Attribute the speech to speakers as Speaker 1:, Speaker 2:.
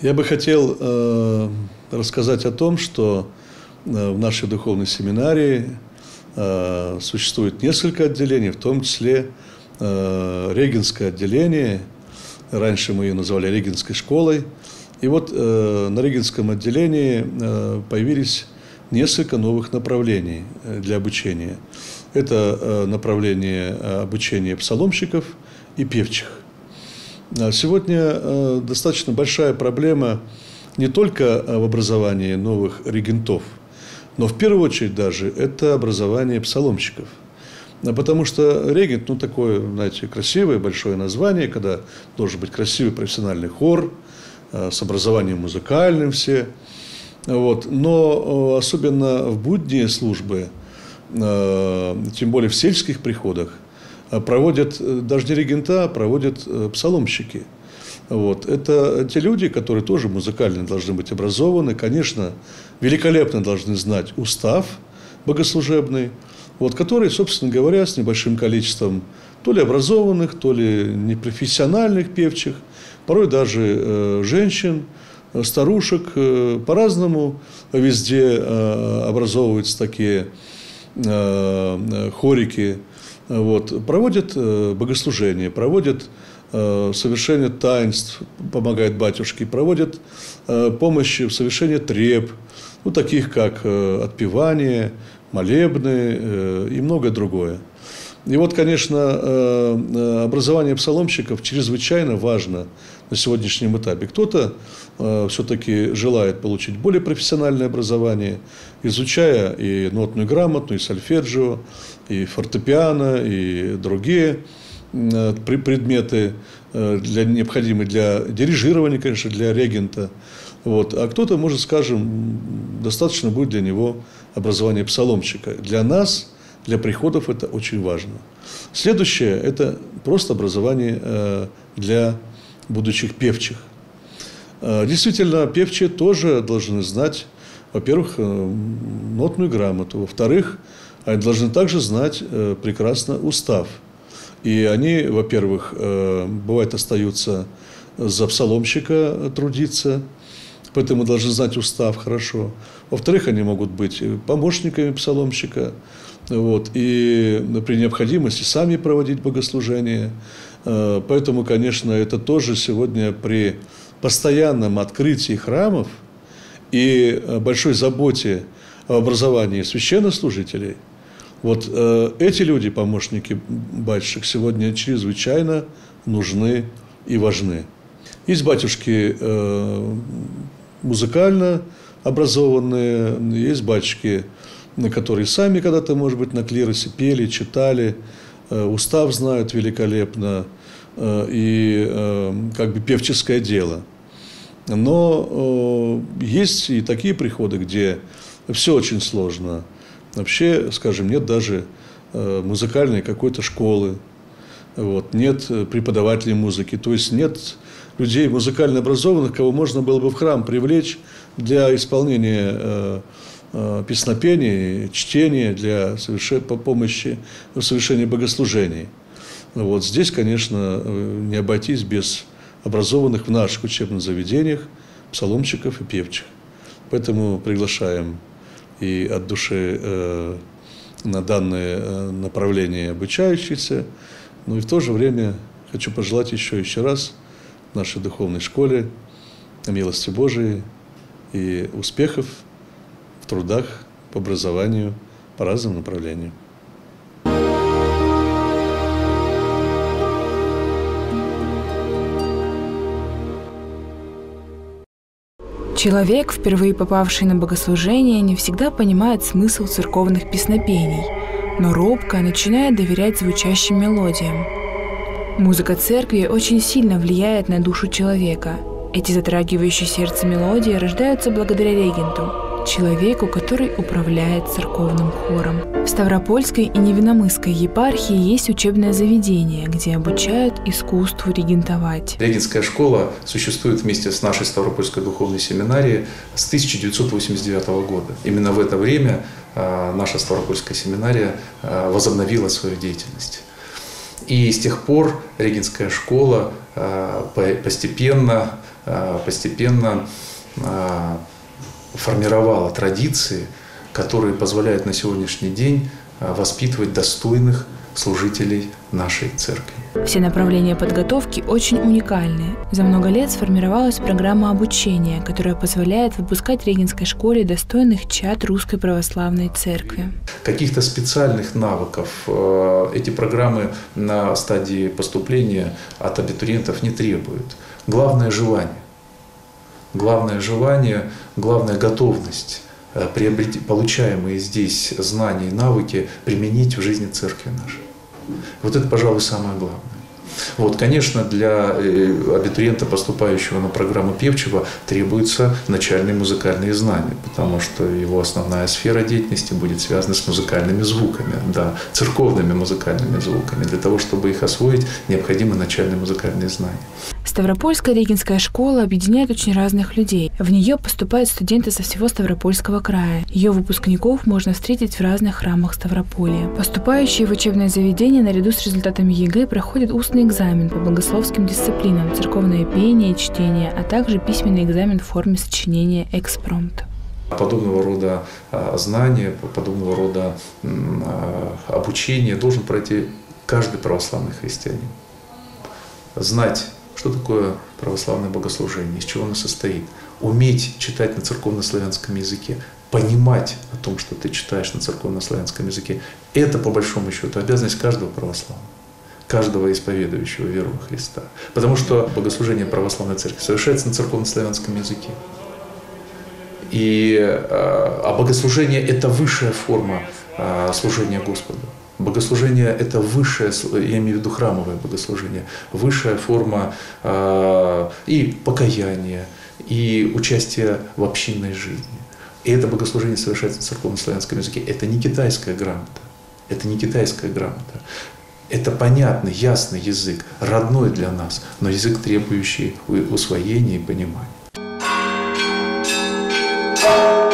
Speaker 1: Я бы хотел рассказать о том, что в нашей духовной семинарии существует несколько отделений, в том числе регенское отделение. Раньше мы ее называли Регенской школой. И вот на регенском отделении появились несколько новых направлений для обучения. Это направление обучения псаломщиков и певчих. Сегодня достаточно большая проблема не только в образовании новых регентов, но в первую очередь даже это образование псаломщиков. Потому что регент, такое, знаете, красивое, большое название, когда должен быть красивый профессиональный хор, с образованием музыкальным все. Вот. Но особенно в будние службы, тем более в сельских приходах, проводят даже не регента, а проводят псаломщики. Вот. Это те люди, которые тоже музыкально должны быть образованы, конечно, великолепно должны знать устав богослужебный, вот, которые, собственно говоря, с небольшим количеством то ли образованных, то ли непрофессиональных певчих, порой даже женщин, старушек, по-разному везде образовываются такие хорики. Вот, проводят богослужения, проводят совершение таинств, помогают батюшке, проводят помощь в совершении треб, таких как отпевание, молебны и многое другое. И вот, конечно, образование псаломщиков чрезвычайно важно на сегодняшнем этапе. Кто-то все-таки желает получить более профессиональное образование, изучая и нотную грамоту, и сольфеджио, и фортепиано, и другие предметы, необходимые для дирижирования, конечно, для регента. Вот. А кто-то, может, скажем, достаточно будет для него образование псаломщика. Для нас, для приходов это очень важно. Следующее – это просто образование для будущих певчих. Действительно, певчие тоже должны знать, во-первых, нотную грамоту, во-вторых, они должны также знать прекрасно устав. И они, во-первых, бывает остаются за псаломщика трудиться, поэтому должны знать устав хорошо. Во-вторых, они могут быть помощниками псаломщика, вот, и при необходимости сами проводить богослужение. Поэтому, конечно, это тоже сегодня при постоянном открытии храмов и большой заботе о образовании священнослужителей, вот эти люди, помощники батюшек, сегодня чрезвычайно нужны и важны. Есть батюшки музыкально образованные, есть батюшки, которые сами когда-то, может быть, на клиросе пели, читали, устав знают великолепно, и как бы певческое дело. Но есть и такие приходы, где все очень сложно. Вообще, скажем, нет даже музыкальной какой-то школы, вот, нет преподавателей музыки, то есть нет людей музыкально образованных, кого можно было бы в храм привлечь для исполнения песнопения, чтения, для помощи в совершении богослужений. Вот здесь, конечно, не обойтись без образованных в наших учебных заведениях псаломщиков и певчих. Поэтому приглашаем и от души на данное направление обучающихся, но и в то же время хочу пожелать еще раз нашей духовной школе милости Божией и успехов в трудах по образованию по разным направлениям.
Speaker 2: Человек, впервые попавший на богослужение, не всегда понимает смысл церковных песнопений, но робко начинает доверять звучащим мелодиям. Музыка церкви очень сильно влияет на душу человека. Эти затрагивающие сердце мелодии рождаются благодаря регенту, человеку, который управляет церковным хором. В Ставропольской и Невинномысской епархии есть учебное заведение, где обучают искусству регентовать.
Speaker 3: Регенская школа существует вместе с нашей Ставропольской духовной семинарией с 1989 года. Именно в это время наша Ставропольская семинария возобновила свою деятельность. И с тех пор Регенская школа постепенно постепенно формировала традиции, которые позволяют на сегодняшний день воспитывать достойных служителей нашей церкви.
Speaker 2: Все направления подготовки очень уникальны. За много лет сформировалась программа обучения, которая позволяет выпускать в Регинской школе достойных чад Русской Православной Церкви.
Speaker 3: Каких-то специальных навыков эти программы на стадии поступления от абитуриентов не требуют. Главное желание. Главное желание, главная готовность получаемые здесь знания и навыки применить в жизни церкви нашей. Вот это, пожалуй, самое главное. Вот, конечно, для абитуриента, поступающего на программу певчего, требуются начальные музыкальные знания, потому что его основная сфера деятельности будет связана с музыкальными звуками, да, церковными музыкальными звуками. Для того, чтобы их освоить, необходимы начальные музыкальные знания.
Speaker 2: Ставропольская Регинская школа объединяет очень разных людей. В нее поступают студенты со всего Ставропольского края. Ее выпускников можно встретить в разных храмах Ставрополья. Поступающие в учебное заведение наряду с результатами ЕГЭ проходят устный экзамен по богословским дисциплинам, церковное пение и чтение, а также письменный экзамен в форме сочинения экспромт.
Speaker 3: Подобного рода знания, подобного рода обучение должен пройти каждый православный христианин. Знать, что такое православное богослужение, из чего оно состоит, уметь читать на церковнославянском языке, понимать о том, что ты читаешь на церковнославянском языке, это, по большому счету, обязанность каждого православного, каждого исповедующего веру во Христа. Потому что богослужение православной церкви совершается на церковнославянском языке. А богослужение – это высшая форма служения Господу. Богослужение – это высшее, я имею в виду храмовое богослужение, высшая форма и покаяния, и участия в общинной жизни. И это богослужение совершается на церковнославянском языке. Это не китайская грамота. Это не китайская грамота. Это понятный, ясный язык, родной для нас, но язык, требующий усвоения и понимания.